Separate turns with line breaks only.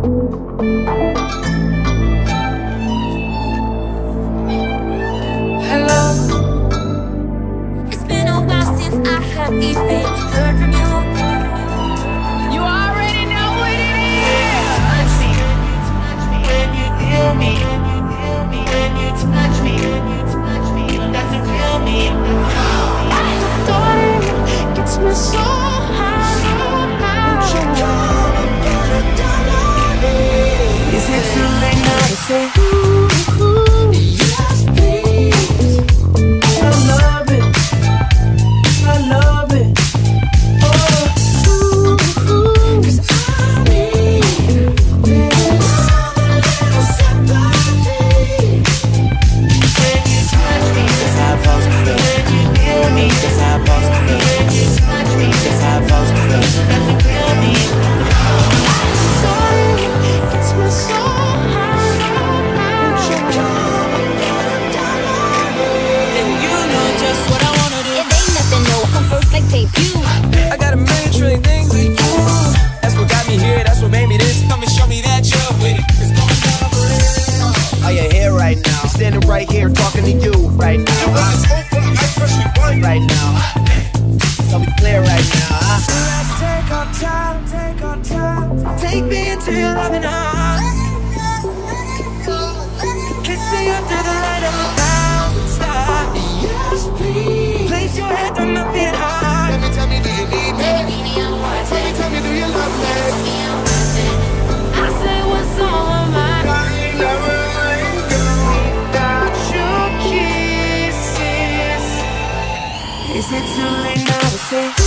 It's been a while since I have even heard from you. You already know what it is. Touch me when you feel me. When you touch me, that's the real me. Darling, gets me so high. Is it too late now to say ooh, yes please? I love it, I love it. Oh, ooh, 'cause I need a little sympathy. When you touch me, that's how I'm supposed to feel. When you feel me, that's how I'm supposed to feel. When you touch me, that's how I'm supposed to feel. That's the real me. Sorry, it's my soul. Like debut.
I got a million trillion things to do. That's what got me here, that's what made me this. Come and show me that you're with it. It's going down for real.
Are you here right now? Standing right here talking to you right now. Right now. So be clear right now.
Let's take our time, take our time. Take me into your loving arms. Kiss me under the light of a thousand stars.
Yes, please.
Place your head on my beat heart.
Tell me, do you need me? Tell me, do you love me?
I say what's on my mind.
I ain't never letting go
Without your kisses. Is it too late now to say